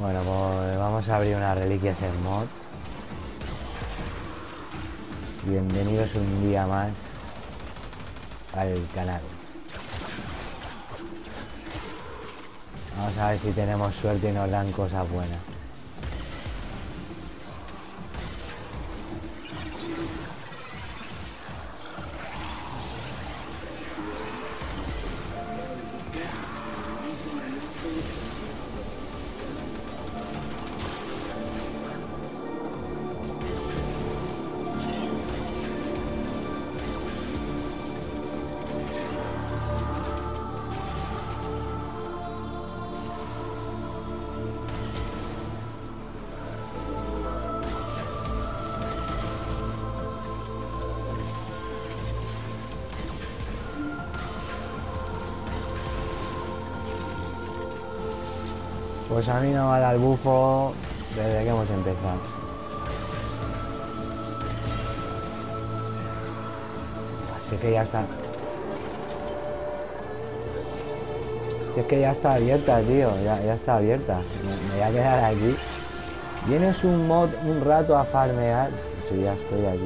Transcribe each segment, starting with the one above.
Bueno, pues vamos a abrir unas reliquias en mod. Bienvenidos un día más al canal. Vamos a ver si tenemos suerte y nos dan cosas buenas. Pues a mí no me da el bufo desde que hemos empezado. Así que ya está. Si es que ya está abierta, tío. Ya está abierta. Me voy a quedar aquí. Vienes un mod un rato a farmear. Si ya estoy aquí,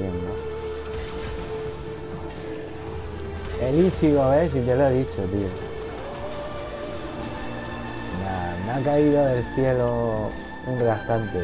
¿no? El Ichigo, ¿ves? Si te lo he dicho, tío. Me ha caído del cielo un restante.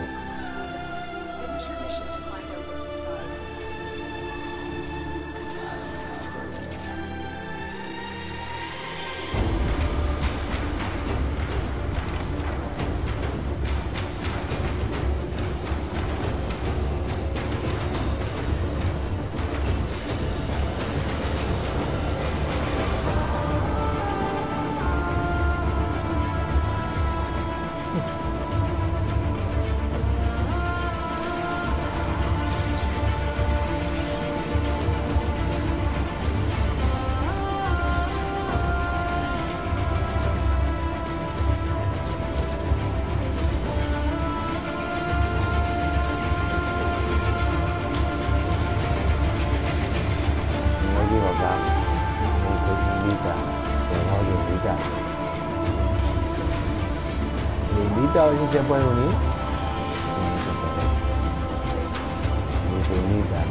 A ver si se puede unir. No se puede. Ni se unita.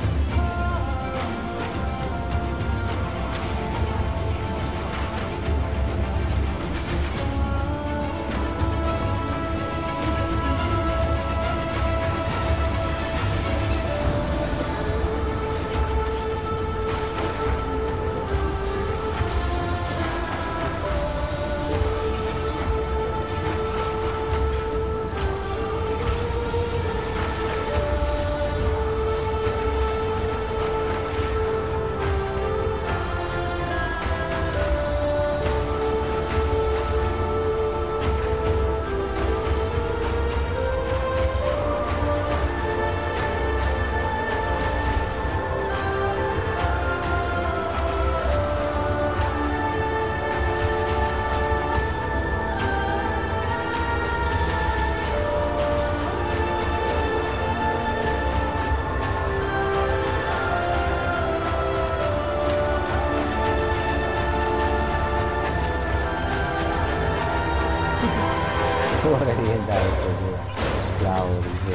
¿Cómo revienta esto, tío? La origen.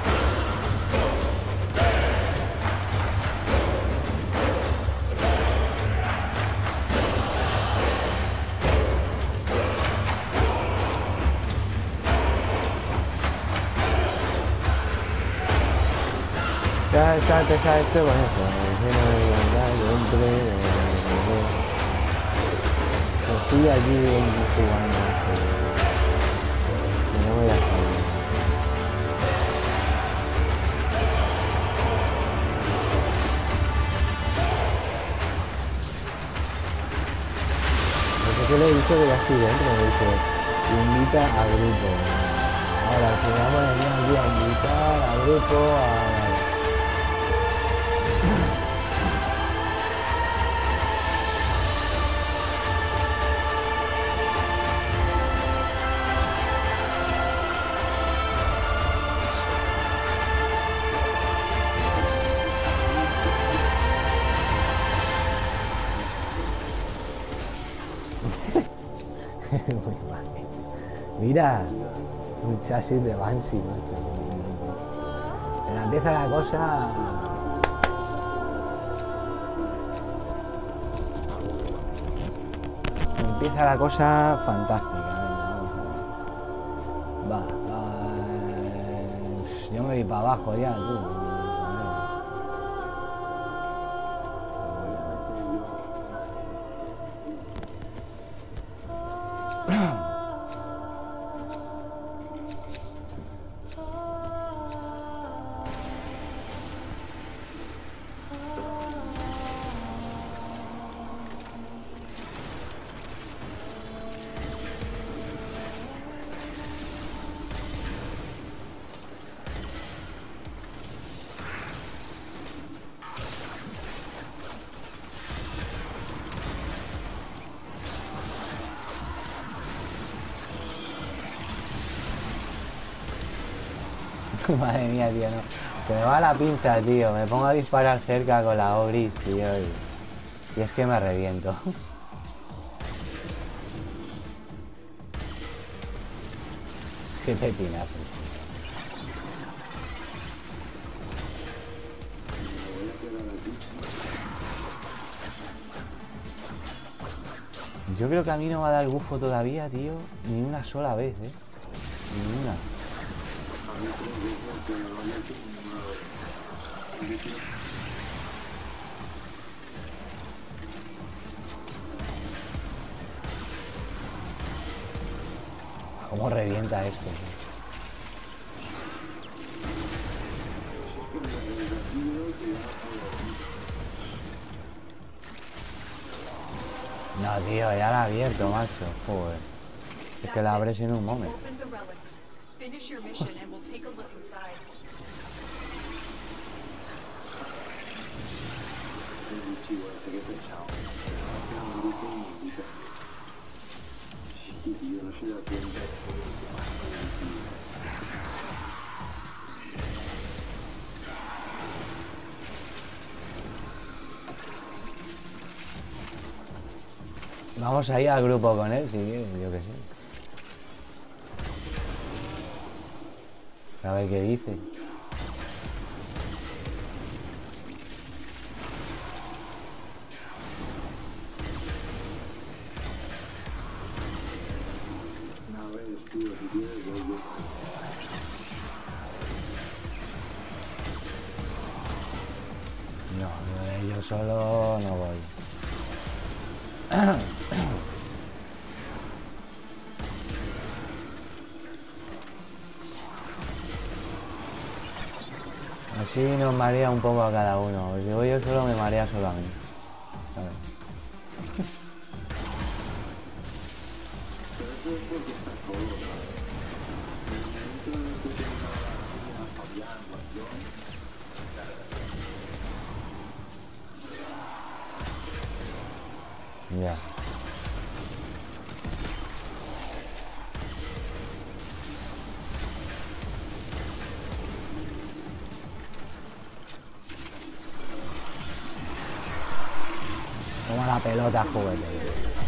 Te sabes esto con eso. Estoy aquí jugando. No voy a salir. Porque le he dicho que ya estoy dentro, me dice, invita a grupo. Ahora, si me vamos aquí a invitar a grupo, a... Mira, Un chasis de Banshee, macho. Pero empieza la cosa. Empieza la cosa fantástica. Venga, vamos a ver. Yo me voy para abajo ya, tú. Madre mía, tío, no. Se me va la pinza, tío. Me pongo a disparar cerca con la Obris, tío. Y es que me reviento. Qué pepinazo. Yo creo que a mí no me va a dar el bufo todavía, tío. Ni una sola vez, Ni una. ¿Cómo revienta esto? No, tío, ya la he abierto, macho. Joder. Es que la abres en un momento. Vamos a ir al grupo con él, si quieres, yo qué sé. A ver qué dice. No, yo solo no voy. Así nos marea un poco a cada uno. Si voy yo solo me marea solo a mí. ¿Sabes? Ya. Toma la pelota, juguete.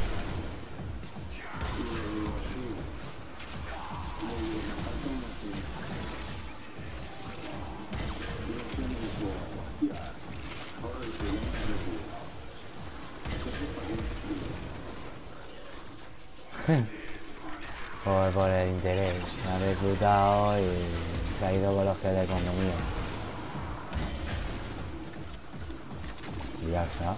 Por el interés. Me ha reclutado y se ha ido con los que le convenía. Y ya está.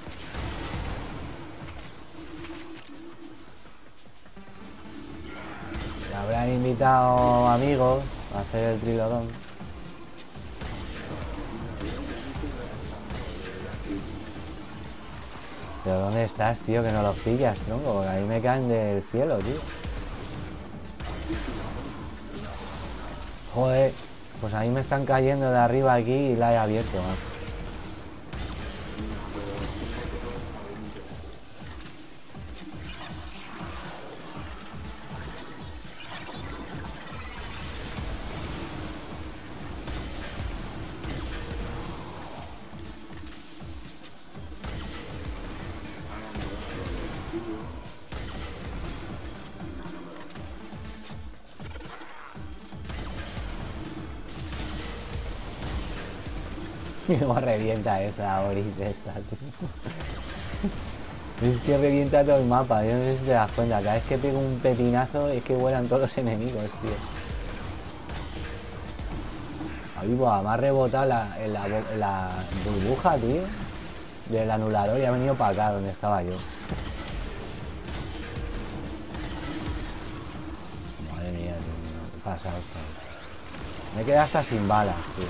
Me habrán invitado amigos a hacer el trilodón. ¿Pero dónde estás, tío? Que no los pillas, tronco, porque ahí me caen del cielo, tío. Joder, pues a mí me están cayendo de arriba aquí y la he abierto, macho. Cómo revienta esa Oris esta, tío. Es que revienta todo el mapa, yo no sé si te das cuenta. Cada vez que pego un pepinazo es que vuelan todos los enemigos, tío. Ahí va, me ha rebotado la burbuja, tío, del anulador y ha venido para acá, donde estaba yo. Madre mía, tío, ¿qué pasa esto? Me quedé hasta sin balas, tío.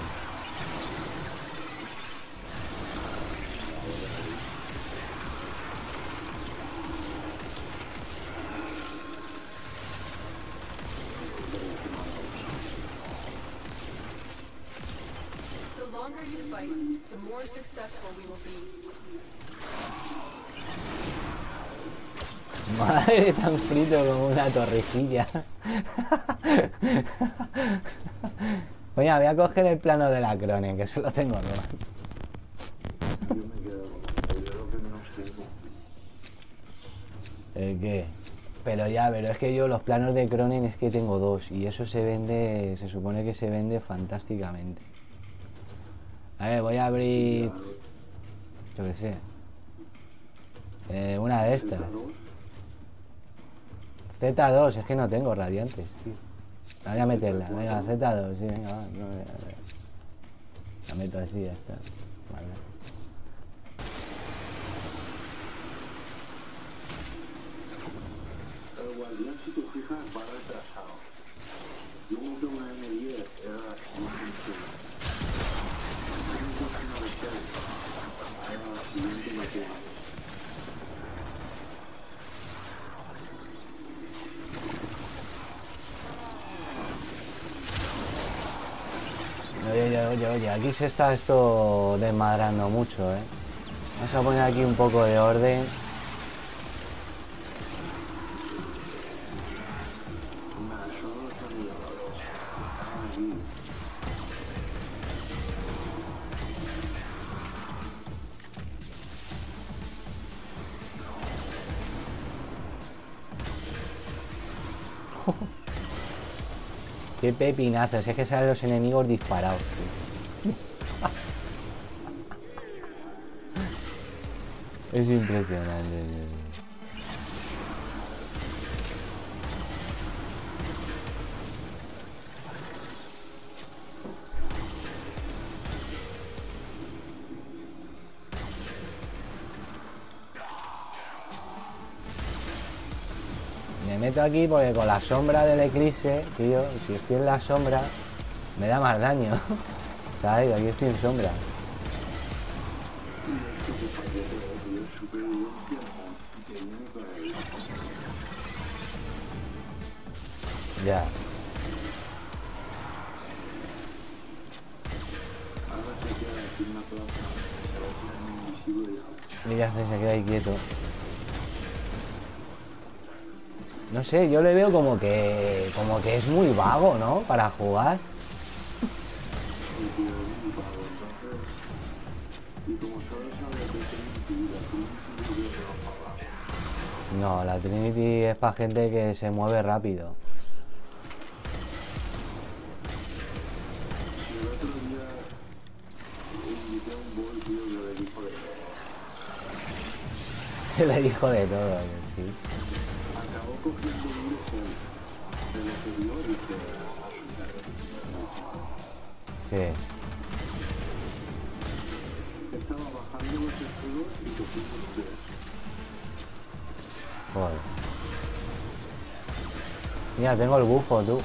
Madre, tan frito como una torrejilla. Oye, voy a coger el plano de la Cronen, que eso lo tengo nuevo. ¿El qué? Pero es que yo los planos de Cronen es que tengo dos y eso se vende, se supone que se vende fantásticamente. A ver, voy a abrir, yo qué sé, una de estas. Z2, es que no tengo radiantes, tío. La voy a meterla, venga, Z2, sí, venga, va, no, la meto así, ya está. Vale. El guardián, si te fijas, va retrasado. Yo monté una M10, era la siguiente. Tengo una reserva. Era la siguiente materia. Oye, aquí se está esto desmadrando mucho, ¿eh? Vamos a poner aquí un poco de orden. Qué pepinazos, es que salen los enemigos disparados, tío. Es impresionante, tío. Me meto aquí porque con la sombra del eclipse, tío, si estoy en la sombra, me da más daño. ¿Sabes? Aquí estoy en sombra. Ya. Mira, se queda ahí quieto. No sé, yo le veo como que es muy vago, ¿no? Para jugar. No, la Trinity es para gente que se mueve rápido. Le dijo de todo, sí. Acabó cogiendo un del exterior y que Sí. estaba bajando los escudos y cogimos tres. Joder. Mira, tengo el bufo, tú.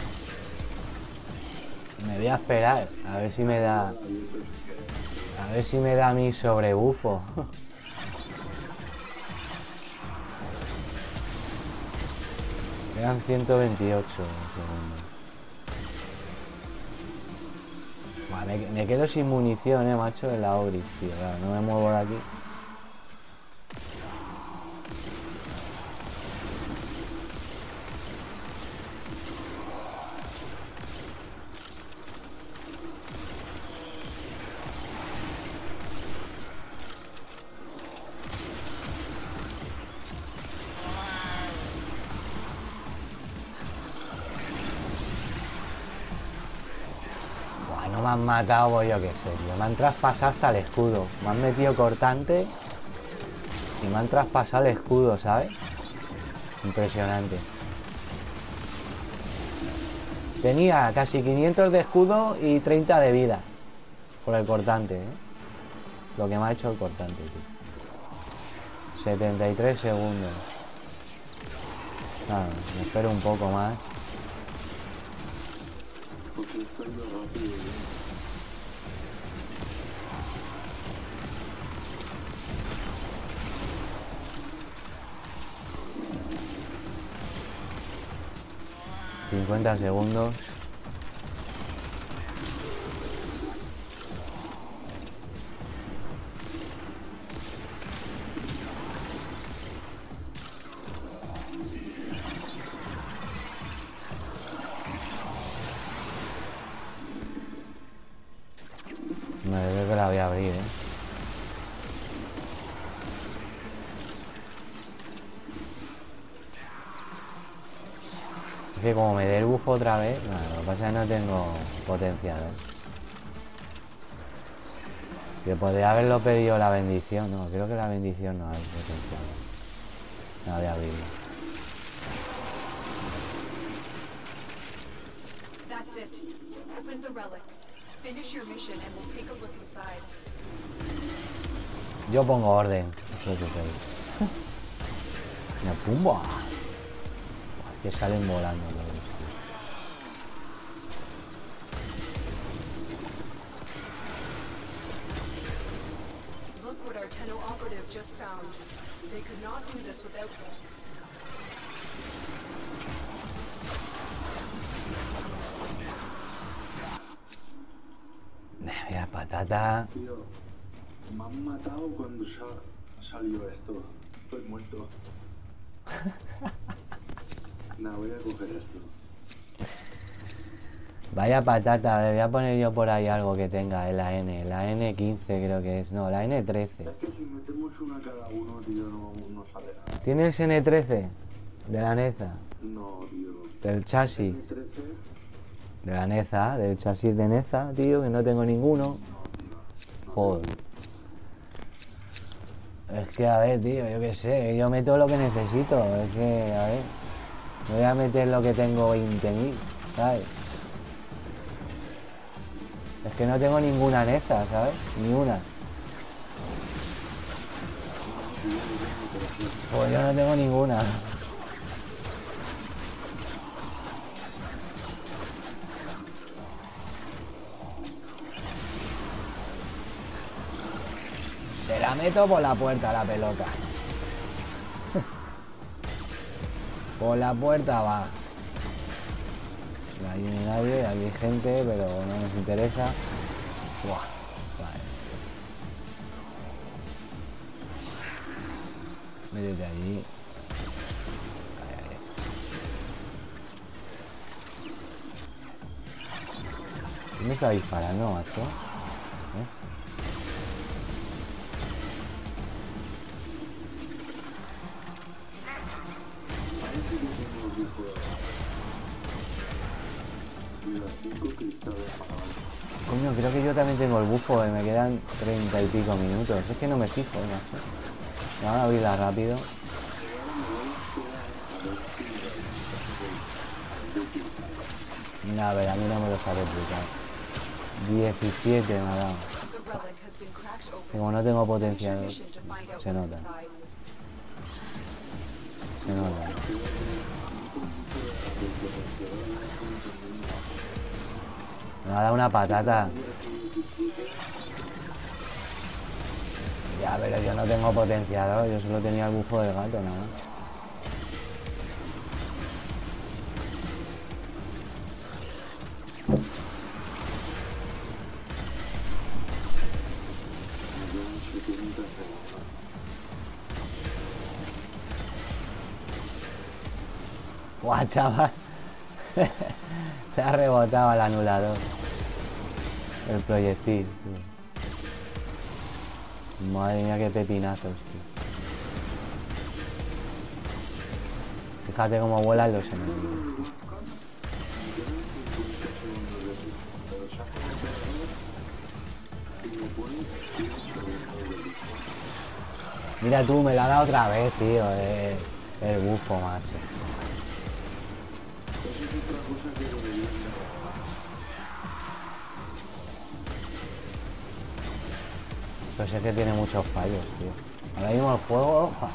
Me voy a esperar, a ver si me da... A ver si me da mi sobrebufo. Quedan 128 segundos. Vale, me quedo sin munición, macho, en la Ogris, tío. Claro, no me muevo de aquí. me han matado, pues yo qué sé, tío. Me han traspasado hasta el escudo. Me han metido cortante y me han traspasado el escudo, ¿sabes? Impresionante. Tenía casi 500 de escudo y 30 de vida por el cortante, ¿eh? Lo que me ha hecho el cortante, tío. 73 segundos. Nada, me espero un poco más. Porque estoy yo rápido, ¿eh? 50 segundos. Me creo que la voy a abrir, ¿eh? Es que como me dé el bufo otra vez, no, lo que pasa es que no tengo potencial, ¿eh? Que podría haberlo pedido la bendición, no, creo que la bendición no hay potencial. No, voy a abrirlo. That's it. Open the relic. Finish your mission and we'll take a look inside. Yo pongo orden, eso es lo que soy. Una pumba. Que salen volando todos. Look what our Tenno operative just found. They could not do this without them. Mira, patata. Tío, me han matado cuando salió esto. Estoy muerto. Nada, voy a coger esto. Vaya patata, le voy a poner yo por ahí algo que tenga en la N15 creo que es, no, la N13. Es que si metemos una cada uno, tío, no sale nada. ¿Tienes N13? De la Neza, No, tío. del chasis, N13, de la Neza, del chasis de Neza, tío, que no tengo ninguno. Joder. Es que a ver, tío, yo qué sé, yo meto lo que necesito, es que, a ver, me voy a meter lo que tengo 20.000, ¿sabes? Es que no tengo ninguna Neza, ¿sabes? Ni una. Pues yo no tengo ninguna. Te la meto por la puerta la pelota. Por la puerta va. Ahí no hay nadie, aquí hay gente, pero no nos interesa. Buah, vale. Métete allí. Ahí. ¿Quién me está disparando, macho? parece que tengo el bufo. Y los 5 cristales parados. Coño, creo que yo también tengo el bufo y me quedan 30 y pico minutos. Es que no me fijo, macho. Vamos a abrirla rápido. No, a ver, a mí no me lo sabe explicar. 17 me ha dado. The relic has been cracked open. Que como no tengo Finish your potencial, mission to find out se what's nota, inside. se nota. Me ha dado una patata. Ya, pero yo no tengo potenciador, yo solo tenía el bufo del gato, nada más. Guau, chaval. Se ha rebotado el anulador. El proyectil, tío. Madre mía, qué pepinazos, tío. Fíjate cómo vuelan los enemigos. Mira tú, me la ha dado otra vez, tío. El bufo, macho. Eso es otra cosa que deberían de Pues es que tiene muchos fallos, tío. Ahora mismo el juego... ja,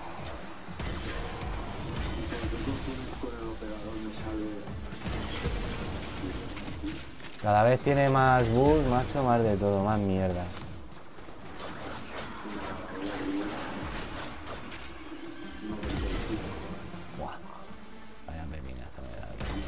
y cuando tú pones con el operador me sale cada vez tiene más bugs, macho, más de todo, más mierda. Buah. Vaya pepinazo me da, tío.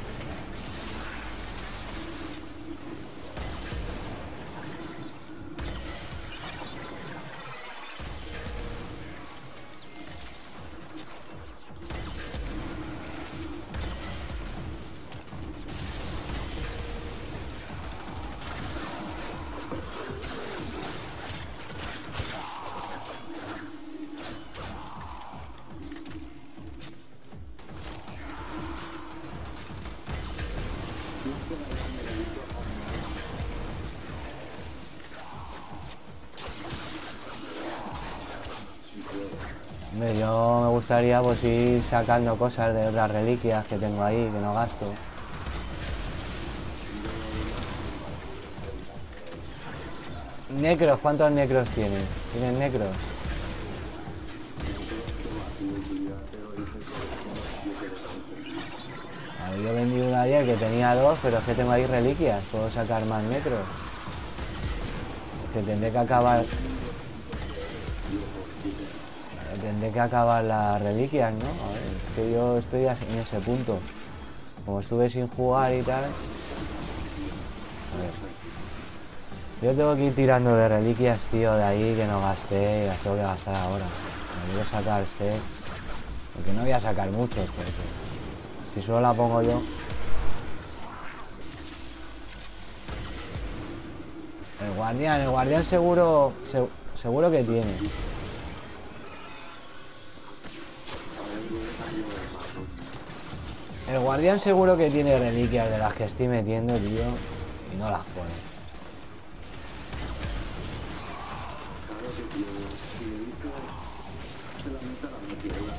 Hombre, yo me gustaría pues ir sacando cosas de otras reliquias que tengo ahí, que no gasto. Necros, ¿cuántos necros tienes? ¿Tienes necros? A ver, yo vendí una ayer que tenía 2, pero es que tengo ahí reliquias, puedo sacar más necros. Que tendré que acabar... Tendré que acabar las reliquias, ¿no? A ver, es que yo estoy en ese punto. Como estuve sin jugar y tal... A ver. Yo tengo que ir tirando de reliquias, tío, de ahí que no gasté y las tengo que gastar ahora. Me voy a sacar 6. Porque no voy a sacar muchos, porque... Si solo la pongo yo... el guardián seguro... seguro que tiene. El guardián seguro que tiene reliquias de las que estoy metiendo, tío, y no las pone. claro que tiene. Si le dices se la meta la metió la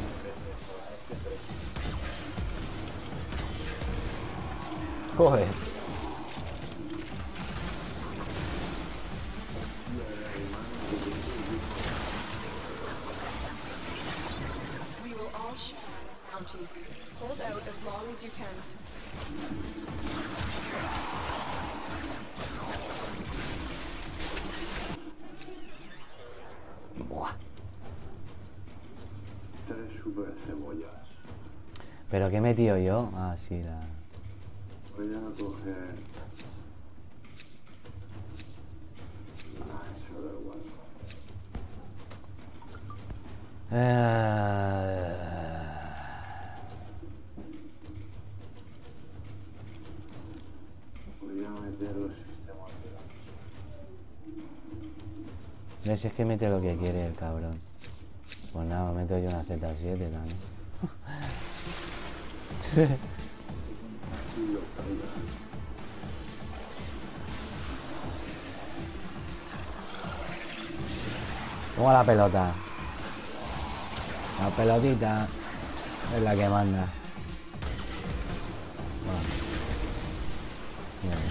Joder. We will all share this bounty. Hold out as long as you can. Buah. 3 super cebollas. ¿Pero qué he metido yo? Ah, sí, la... Voy a coger... eso da igual. Voy a meter los sistemas de ¿Ves? Es que mete lo que quiere el cabrón. Pues nada, me meto yo una Z7 también. Sí. Toma la pelota. La pelotita es la que manda. Bueno. Bien.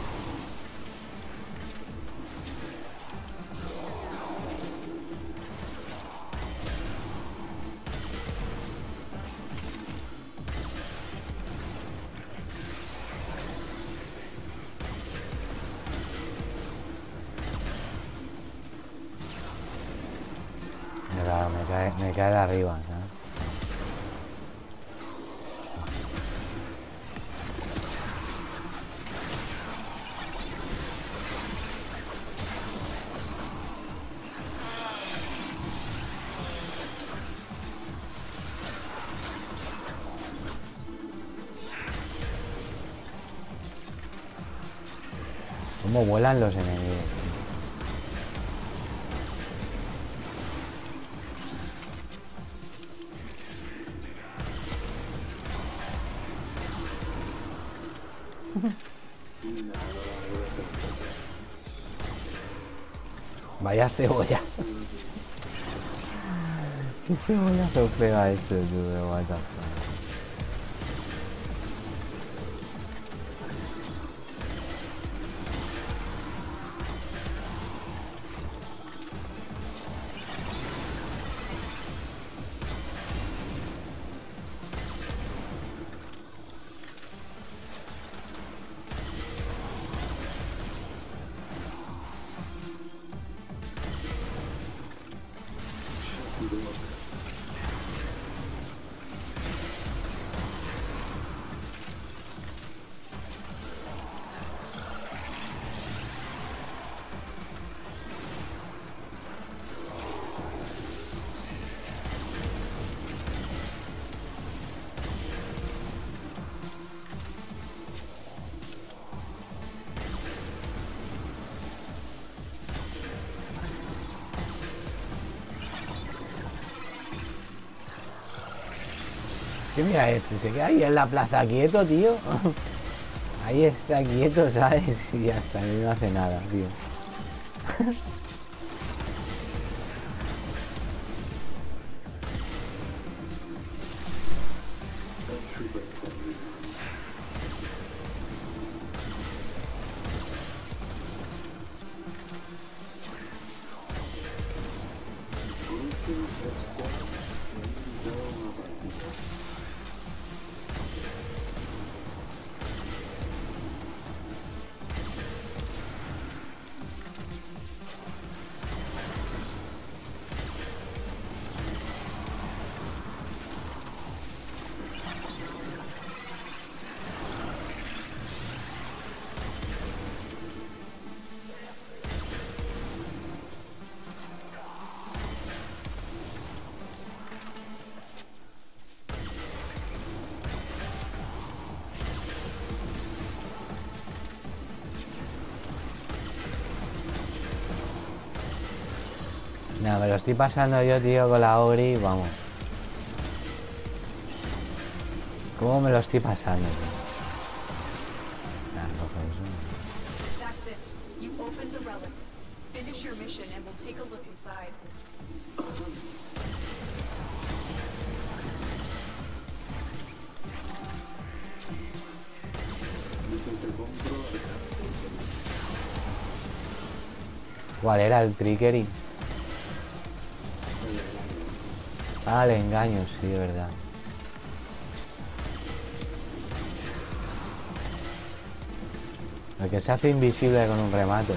Claro, me cae de arriba, ¿sabes? ¿Cómo vuelan los enemigos? Vaya cebolla. ¿Qué cebollazo pega esto, tío? What the fuck? Que mira este, se queda ahí en la plaza quieto, tío. Ahí está quieto, ¿sabes? Y ya está, no hace nada, tío. Nada, me lo estoy pasando yo, tío, con la Ogri, vamos. ¿Cómo me lo estoy pasando, tío? Nah, coge eso. That's it. You opened the relic. Finish your mission and we'll take a look inside. ¿Cuál era el triggering? Ah, el engaño, sí, de verdad. El que se hace invisible con un remate.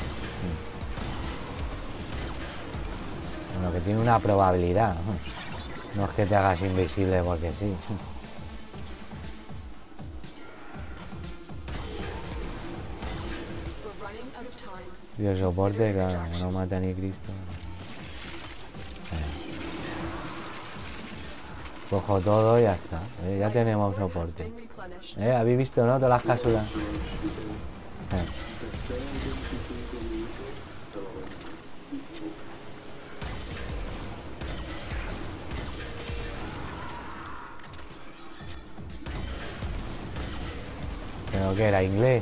Bueno, que tiene una probabilidad. No es que te hagas invisible porque sí. We're running out of time. Y el soporte, Consider claro, extraction. no mata ni Cristo. Cojo todo y ya está. Ya Life tenemos support has soporte. been replenished. ¿Habéis visto, no? Todas las cápsulas. ¿Pero qué era? ¿Inglés?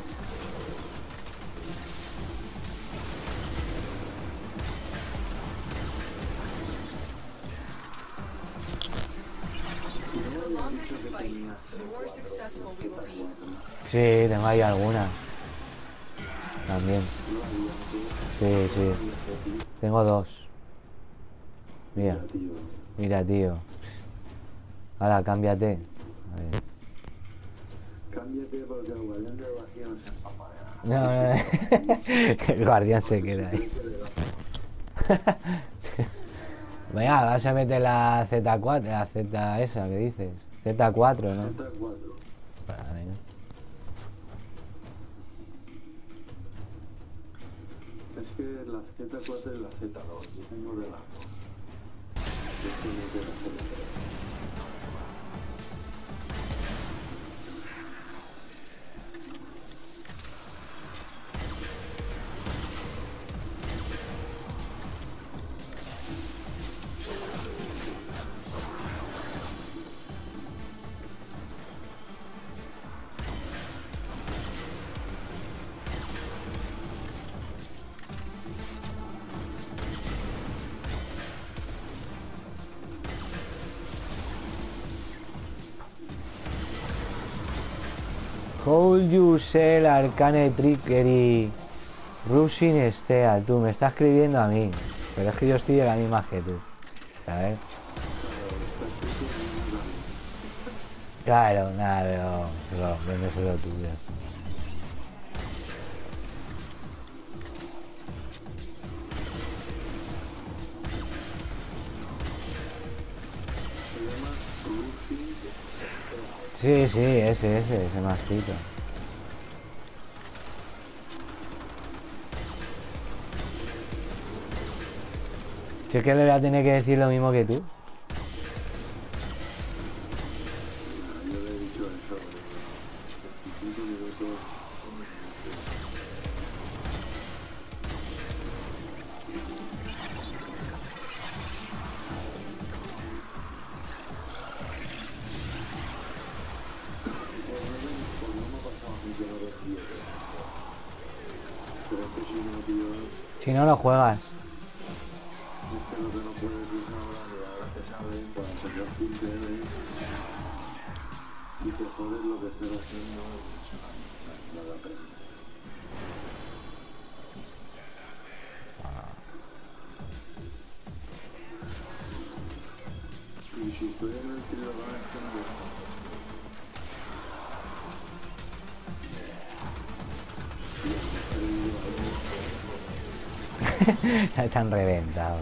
The longer you fight, the more successful we will be. Sí, tengo ahí alguna. También. Sí, sí. Tengo dos. Mira. Mira, tío. Ahora, cámbiate. A ver. Cámbiate porque el guardián del vacío no se empapa ya. No, no, el guardián se queda ahí. Venga, vas a meter la Z4, la Z esa que dices. Z4, ¿no? Z4. Vale, ¿no? Es que la Z4 y la Z2. Yo tengo de las dos. Yo tengo de la Z3. Hold you sell arcane trickery. Rushing Steel, tú me estás escribiendo a mí. Pero es que yo estoy de la misma que tú. ¿Sabes? Claro, nada, pero véndeselo tú, ya. Sí, sí, ese mascito. Si es que le voy a tener que decir lo mismo que tú. Yo le he dicho eso, 25 minutos. Por no me ha pasado a mí que no lo quiero. Pero es que si no, tío, Si no lo juegas. es que lo que no puedes es ahora que saben para sacar punteres y te jodes lo que estés haciendo no da pena. Y si estoy en el tiro de la Están reventados.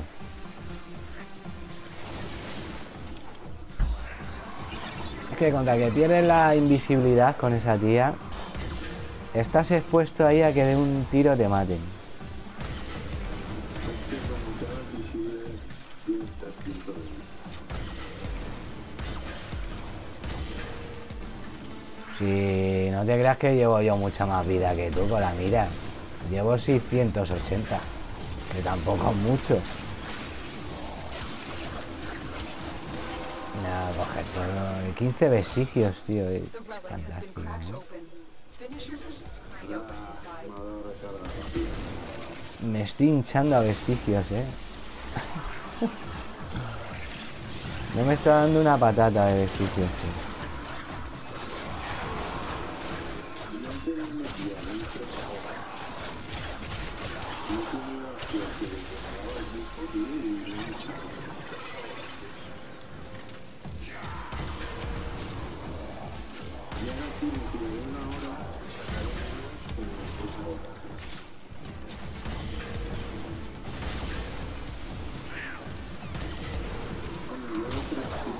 Es que contra que pierdes la invisibilidad con esa tía, estás expuesto ahí a que de un tiro te maten. es que como te hagas visible, tienes 300 de vida. Si no te creas que llevo yo mucha más vida que tú con la mira. Llevo 680, que tampoco es mucho. Nada, coger todo. 15 vestigios, tío. Es The relic has been fantástico, cracked ¿no? open. Finish your find out what's inside. Me ha dado recarga rápida. Me estoy hinchando a vestigios, No me está dando una patata de vestigios, tío. Y antes me metía dentro de ahora. Yo tenía la suerte de que me daba el mismo tío y me echaba. Y ahora tiene que de una hora sacar como 3 horas. Hombre, yo no creo que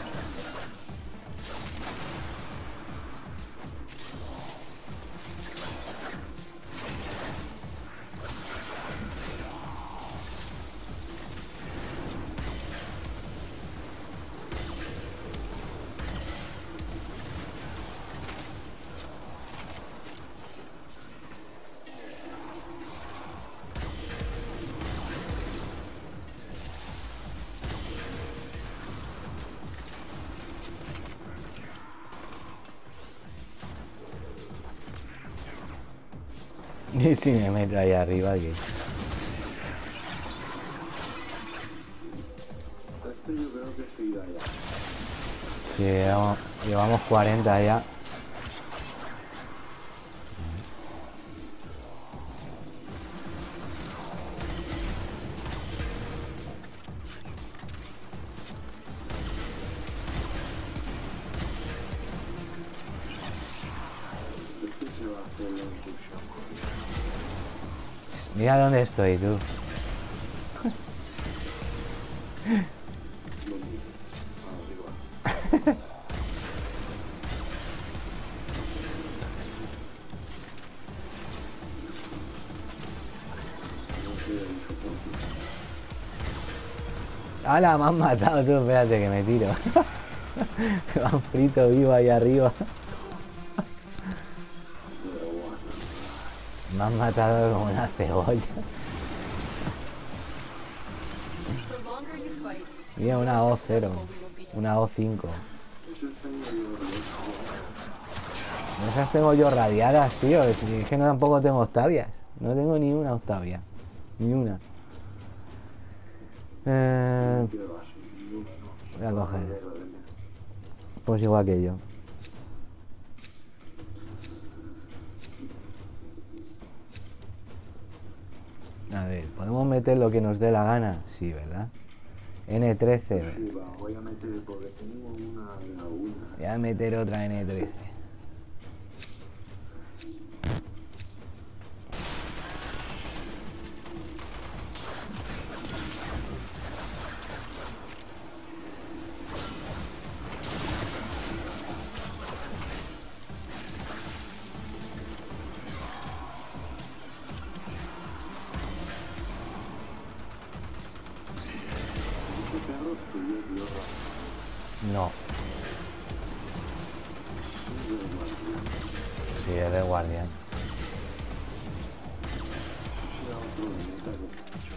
Y si me meto ahí arriba, que... esto yo creo que se irá ya. Si llevamos 40 ya. Este se va a hacer la incursión. Mira dónde estoy, tú. ¿Dónde? Arriba. No sé, ahí soporte. ¡Hala! Me han matado, tú. Espérate que me tiro. Me han frito vivo ahí arriba. Pero bueno. Me han matado como una cebolla. The longer you fight, Mira, una O0. Una O5. Eso está en medio de Esas tengo yo radiadas, tío. Es que no tampoco tengo octavias. No tengo ni una octavia. Ni una. ¿Qué vas? Voy a coger. Pues igual que yo. A ver, ¿podemos meter lo que nos dé la gana? Sí, ¿verdad? N13. Sí, va, voy a meter porque tengo una de alguna. Voy a meter otra N13. Este perro es tuyo, tío, No, es de guardián. sí, es de guardián. Será otro de meta que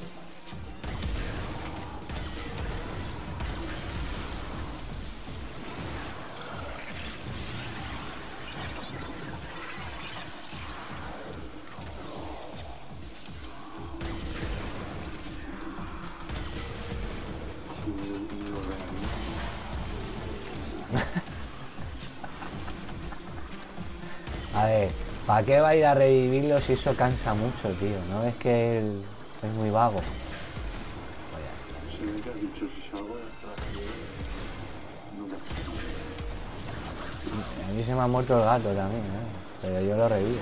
si lo reanimo. A ver, ¿para qué va a ir a revivirlo si eso cansa mucho, tío? ¿No ves que él es muy vago? Se ve que has dicho si salgo de esta no me A mí se me ha muerto el gato también, ¿eh? Pero yo lo revivo.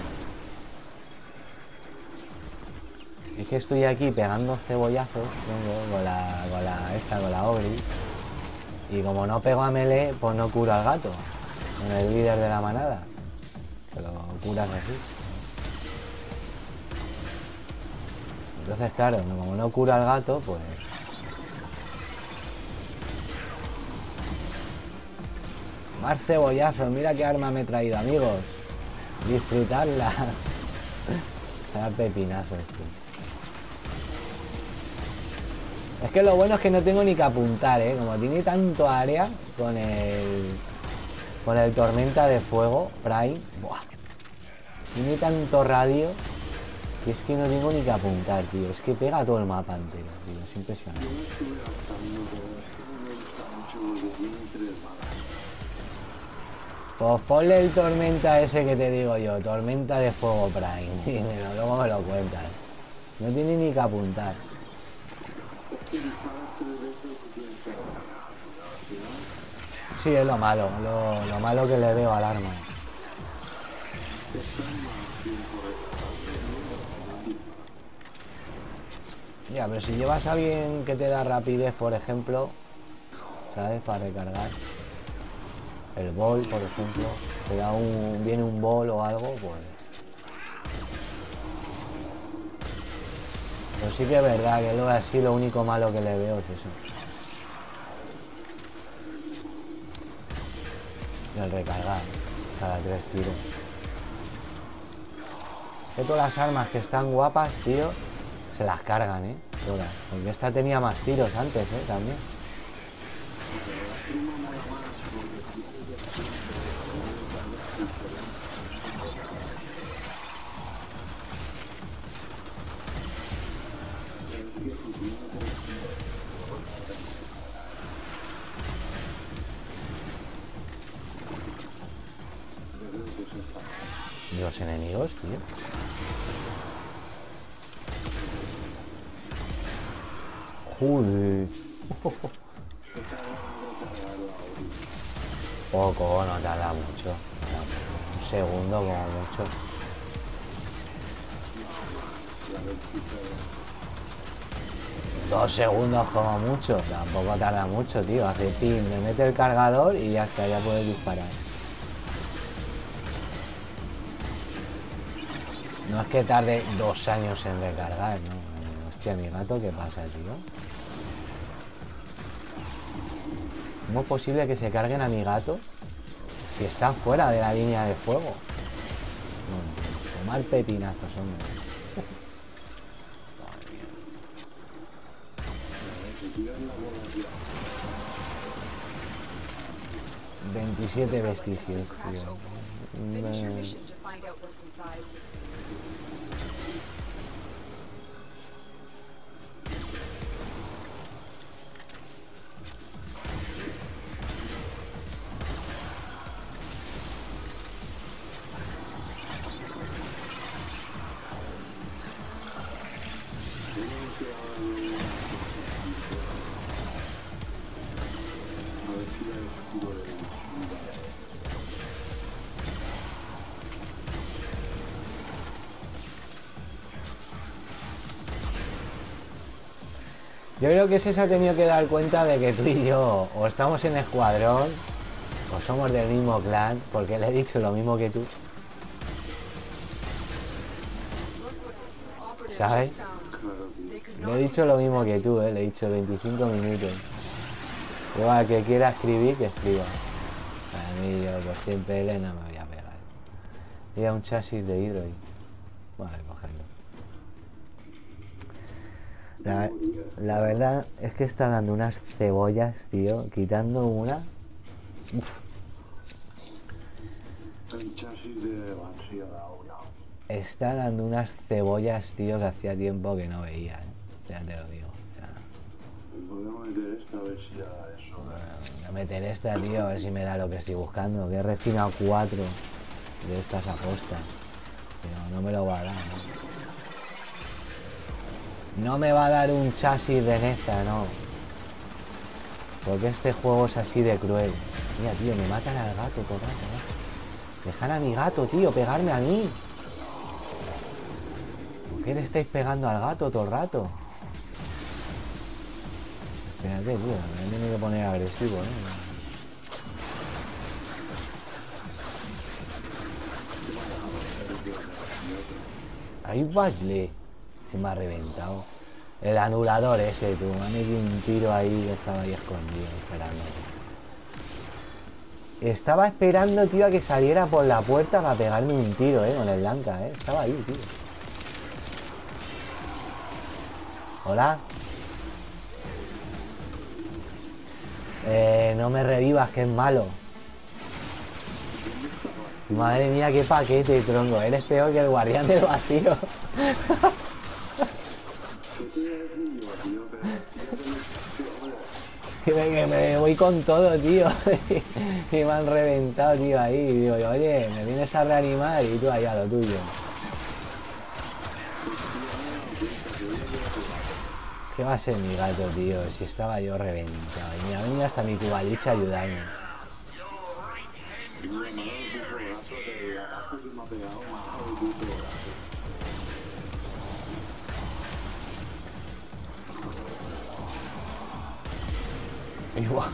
Es que estoy aquí pegando cebollazos, vengo, con la Ogri. Y como no pego a melee, pues no curo al gato. Con el líder de la manada. Que lo curas así. Entonces, claro, como no cura al gato, pues... Más cebollazos, mira qué arma me he traído, amigos. Disfrutarla. Será pepinazos, tío. Es que lo bueno es que no tengo ni que apuntar, ¿eh? Como tiene tanto área con el tormenta de fuego, Prime. Buah. Tiene tanto radio que es que no tengo ni que apuntar, tío. Es que pega todo el mapa entero, tío. Es impresionante. Yo me estuve adaptando, pero es que no me gusta mucho porque tiene 3 balas. Pues ponle el tormenta ese que te digo yo, tormenta de fuego Prime. Dímelo, luego me lo cuentas. No tiene ni que apuntar. Es que disparas 3 veces y tienes que agarrar. Sí, es lo malo, lo malo que le veo al arma. Está más tiempo recargando. Ya, pero si llevas a alguien que te da rapidez, por ejemplo, ¿sabes? Para recargar. El bol, por ejemplo, te da viene un bol o algo, pues... Pero sí que es verdad que luego así lo único malo que le veo es eso. Y el recargar, cada 3 tiros. Que todas las armas que están guapas, tío, se las cargan, todas. Porque esta tenía más tiros antes, también. Y los enemigos, tío. Joder. Poco, no tarda mucho. Un segundo como mucho. Dos segundos como mucho. Tampoco tarda mucho, tío. Hace pin, le mete el cargador y ya está, ya puedes disparar. No es que tarde 2 años en recargar, ¿no? Hostia, mi gato, ¿qué pasa, tío? ¿Cómo es posible que se carguen a mi gato si está fuera de la línea de fuego? No, tomar pepinazos, hombre. 27 vestigios, tío. Finish your mission to find out what's inside. Yo creo que ese se ha tenido que dar cuenta de que tú y yo o estamos en escuadrón o somos del mismo clan, porque le he dicho lo mismo que tú, ¿sabes? Claro, tío. Le he dicho lo mismo que tú, le he dicho 25 minutos. Igual que quiera escribir, que escriba. A mí yo por siempre Elena me voy a pegar. Mira un chasis de hidro y... Vale, cogerlo. La verdad es que está dando unas cebollas, tío. Quitando una. Uf. El chasis de Banshee ha dado una. Está dando unas cebollas, tío, que hacía tiempo que no veía, Ya te lo digo. O sea, Podemos meter esta a ver si da eso. voy a meter esta, tío, a ver si me da lo que estoy buscando. Que he refinado 4 de estas apostas. Pero no me lo va a dar, ¿no? No me va a dar un chasis de Nesta, no. Porque este juego es así de cruel. Mira, tío, me matan al gato todo el rato, ¿no? Dejar a mi gato, tío, pegarme a mí. ¿Por qué le estáis pegando al gato todo el rato? Espérate, tío, me he tenido que poner agresivo, Ahí vasle. Se me ha reventado. El anulador ese, tú. Me ha metido un tiro ahí que estaba ahí escondido, esperando. Estaba esperando, tío, a que saliera por la puerta para pegarme un tiro, con el Lanka, Estaba ahí, tío. Hola. No me revivas, que es malo. Madre mía, qué paquete, tronco. Eres peor que el guardián del vacío. Que me voy con todo, tío. Y me han reventado, tío, ahí. Y digo, oye, me vienes a reanimar y tú allá lo tuyo. ¿Qué va a ser mi gato, tío? Si estaba yo reventado. Y me ha venido hasta mi cubalicha a ayudarme. Igual.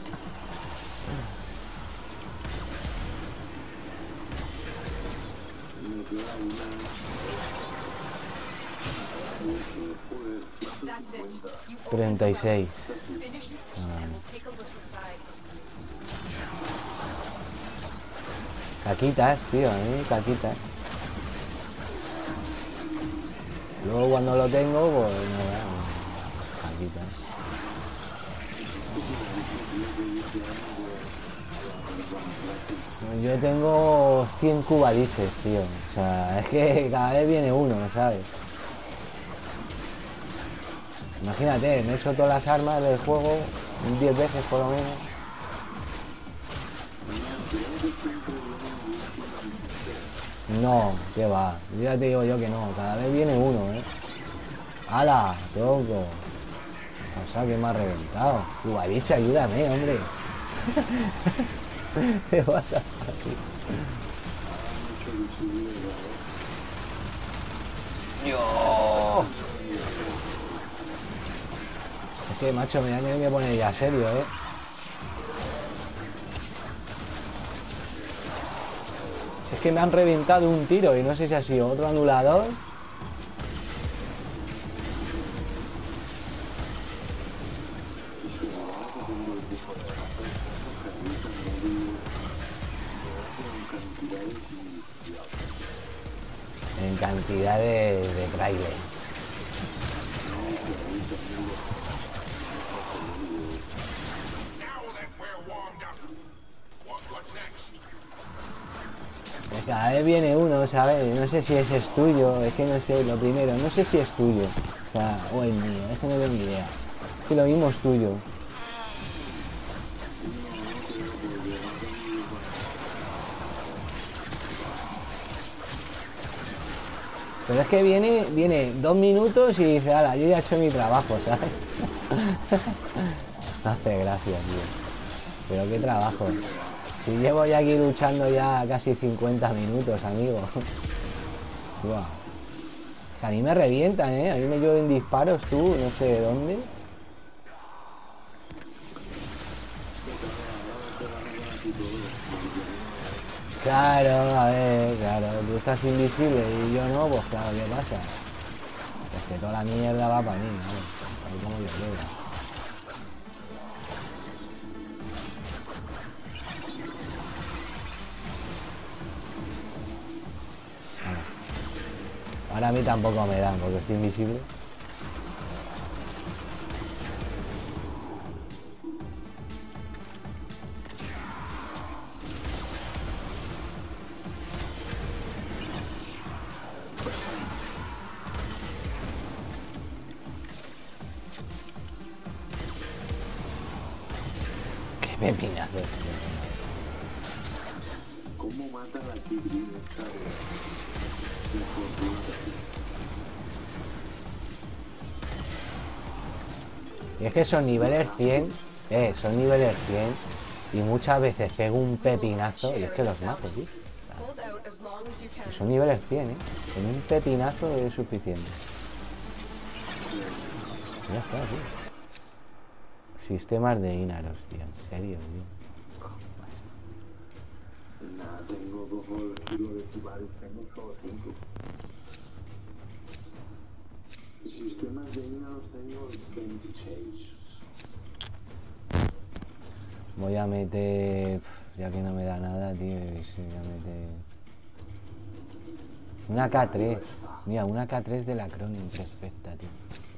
That's it. You 36. finished it, and we'll take a look inside. Caquitas, tío, caquitas. Luego cuando lo tengo, pues nada, caquitas. Yo tengo 100 cubaliches, tío. O sea, es que cada vez viene uno, ¿sabes? Imagínate, me he hecho todas las armas del juego 10 veces por lo menos. No, qué va. Yo ya te digo yo que no. Cada vez viene uno, ¡Hala! Tronco. O sea, que me ha reventado. Cubaliche, ayúdame, hombre. ¿Qué pasa aquí? ¡Dios! Es que, macho, me voy a tener que poner ya serio, Si es que me han reventado un tiro y no sé si ha sido otro anulador. En cantidad de trailer. Cada vez viene uno, ¿sabes? No sé si ese es tuyo, es que no sé, lo primero, no sé si es tuyo, o sea, o es mío, es que no tengo ni idea. Es que lo mismo es tuyo. Pero es que viene 2 minutos y dice, ala, yo ya he hecho mi trabajo, ¿sabes? No hace gracia, tío. Pero qué trabajo. Si llevo ya aquí luchando ya casi 50 minutos, amigo. Wow. A mí me revientan, A mí me llueven disparos, tú, no sé de dónde. Claro, a ver, claro, tú estás invisible y yo no, pues claro, ¿qué pasa? Pues que toda la mierda va para mí, ¿no? Tal como yo quiera. Ahora a mí tampoco me dan porque estoy invisible. Qué pepinazo. ¿Cómo mata la Kibri esta de fortuna? Y es que son niveles 100, son niveles 100 y muchas veces pego un pepinazo y es que los mato, tío. Hold out as long as you can. Son niveles 100, con un pepinazo es suficiente. Ya está, tío. Sistemas de Inaros, tío, en serio, tío. Nada, tengo cojo el kilo de Kibarus, tengo solo 5. Sistemas de Inaros tengo 26. Voy a meter, ya que no me da nada, tío, voy a meter una K3. Mira, una K3 de la Cronin perfecta, tío.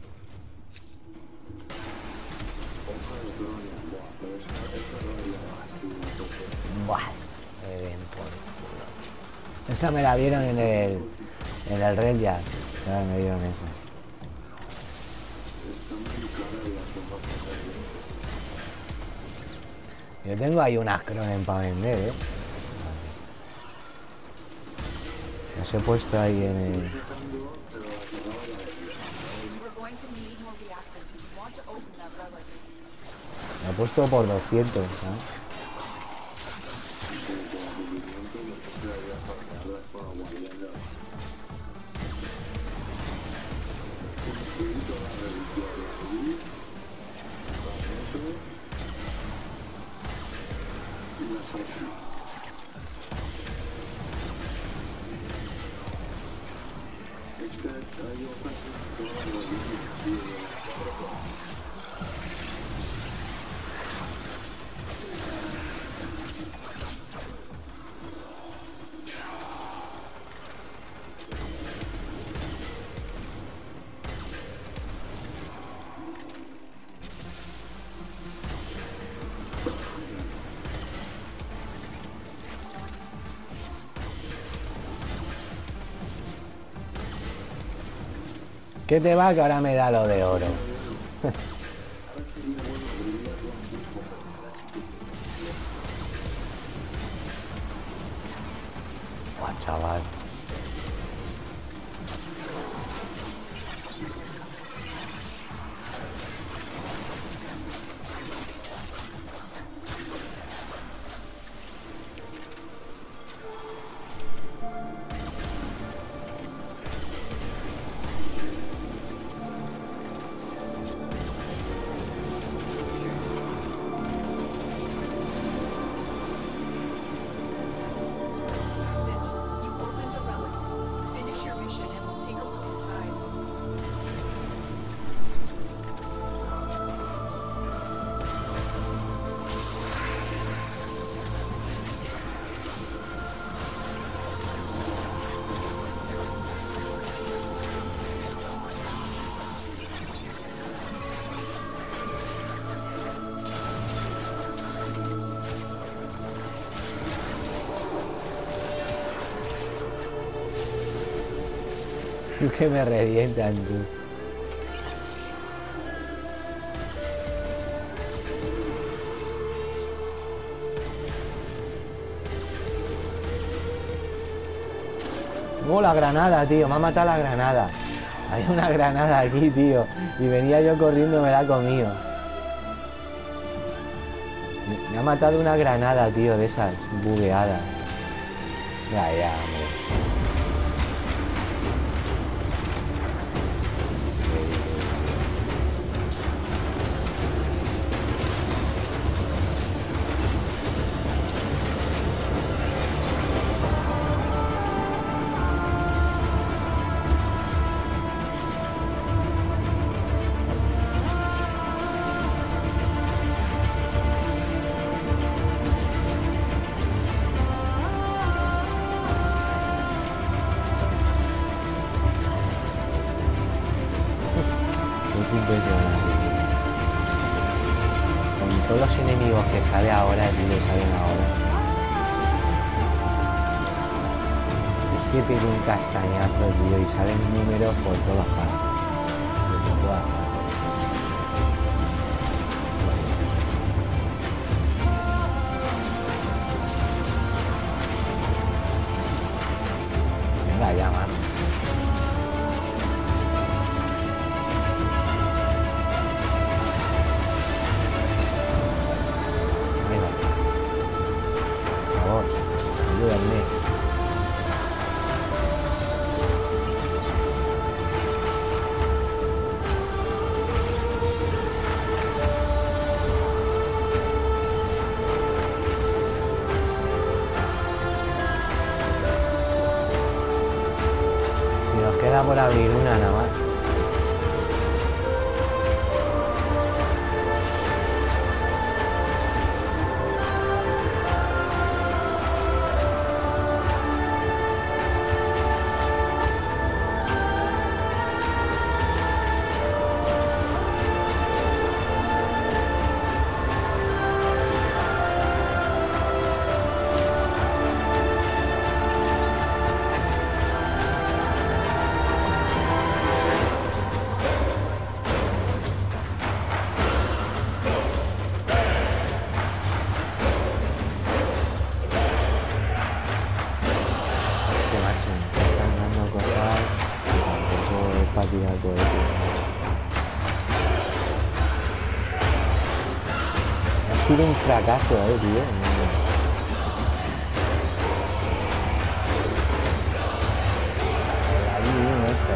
Hoja de Cronia, buah, pero eso no lo llevaba. Buah, me ven por culo. Esa me la dieron en el Red Jazz. Ya me dieron esa. Están muy caras las hojas de Yo tengo ahí unas Cronen para vender, Las he puesto ahí en el... You are going to need more reactant if you want to open that relic. La he puesto por 200, ¿sabes? ¿Qué te va que ahora me da lo de oro? Buah, chaval. That's it. You opened the relic. Finish your mission and we'll take a look inside. Que me revientan, tú. Oh, la granada, tío. Me ha matado la granada. Hay una granada aquí, tío. Y venía yo corriendo y me la he comido. Me ha matado una granada, tío, de esas bugueadas. Ya, hombre. Impresionante. Con todos los enemigos que sale ahora, tío, salen ahora. Es que pego un castañazo, tío, y salen números por todas partes. Por todas partes. Venga ya, mano. Venga. Por favor, ayúdame. Y nos queda por abrir una nada más. Que macho, me están dando cosas y tampoco es para tirar cohetes. Ha sido un fracaso, tío. Ahí viene esta.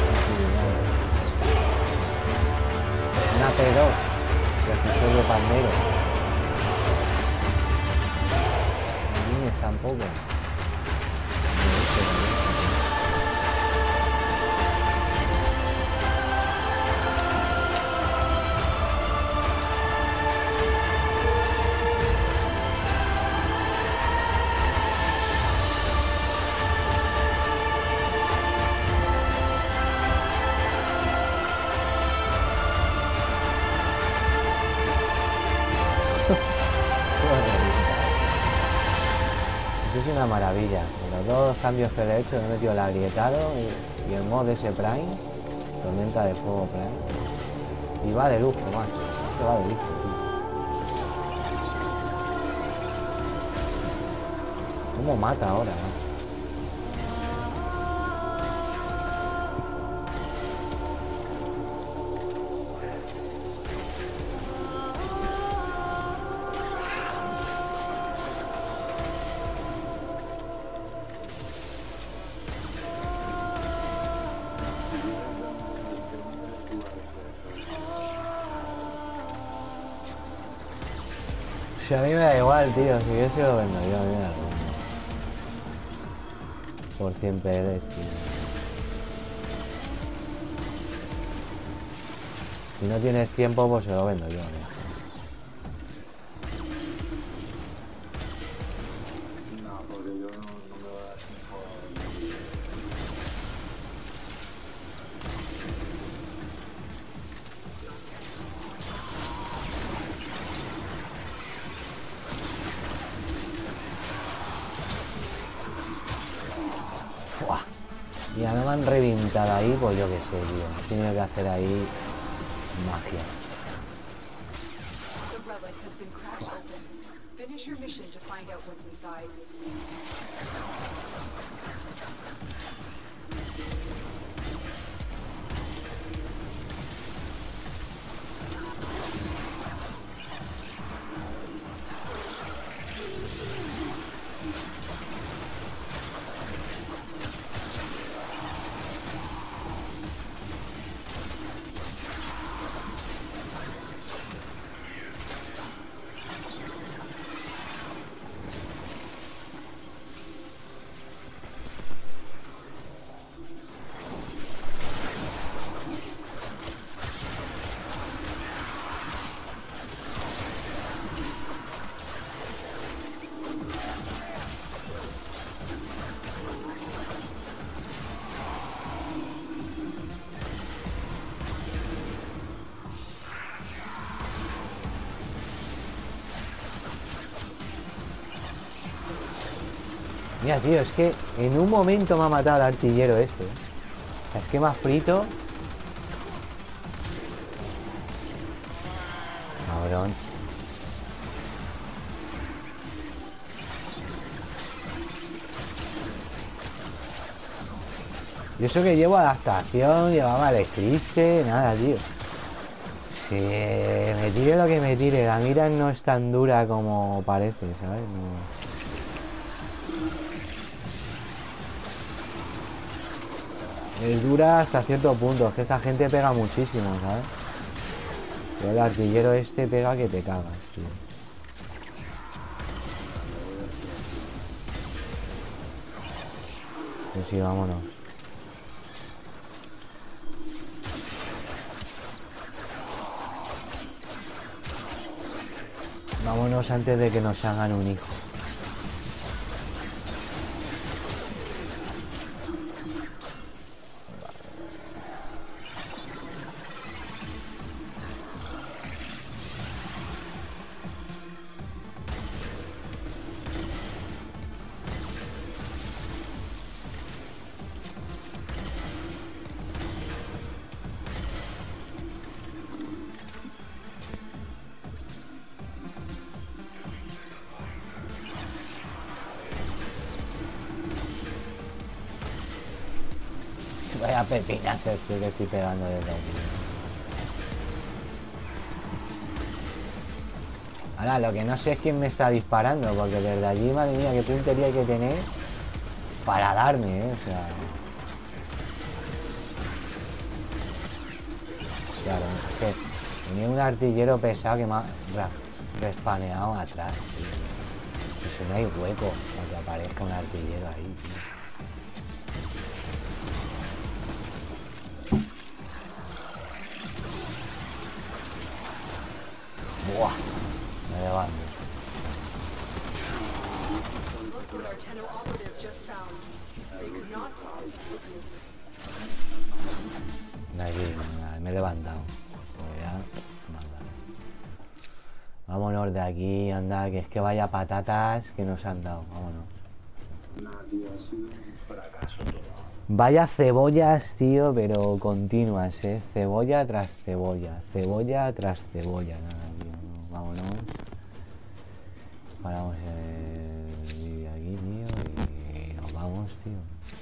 Una P2. Registro de pandero. No vienes tampoco. Esto es una maravilla. Con los dos cambios que le he hecho, he metido el agrietado y el mod ese Prime, tormenta de fuego Prime. Y va de lujo, más. Esto va de lujo, tío. ¿Cómo mata ahora, no? Si a mí me da igual, tío, si yo se lo vendo yo, a mí me da igual. Por 100 PLs, tío. Si no tienes tiempo, pues se lo vendo yo, ¿no? No, porque yo no me voy a dar tiempo. ¡Fua! Y ahora me han reventado ahí, pues yo qué sé, tío. He tenido que hacer ahí magia. The relic has been cracked open. Finish your mission to find out what's inside. Mira, tío, es que en un momento me ha matado el artillero este. O sea, es que me ha frito. Cabrón. Y eso que llevo adaptación, llevaba el eclipse, nada, tío. Que me tire lo que me tire, la mira no es tan dura como parece, ¿sabes? No. Es dura hasta cierto punto, es que esta gente pega muchísimo, ¿sabes? Pero el artillero este pega que te cagas, tío. Pues sí, vámonos. Vámonos antes de que nos hagan un hijo. Vaya pepinazo este que estoy pegando desde aquí. Ahora, lo que no sé es quién me está disparando, porque desde allí, madre mía, qué puntería hay que tener para darme, o sea... Claro, es que tenía un artillero pesado que me ha respaneado atrás, tío. Eso no hay hueco para que aparezca un artillero ahí, tío. Buah, me levanto. Look what our Tenno operative just found. They could not cross with you. Aquí, me he levantado. Pues ya, nada. Vámonos de aquí, anda, que es que vaya patatas que nos han dado. Vámonos. Nada, tío, ha sido un fracaso todo. Vaya cebollas, tío, pero continuas, cebolla tras cebolla, cebolla tras cebolla, nada, tío. No, vámonos. Paramos el vídeo aquí, tío, y nos vamos, tío.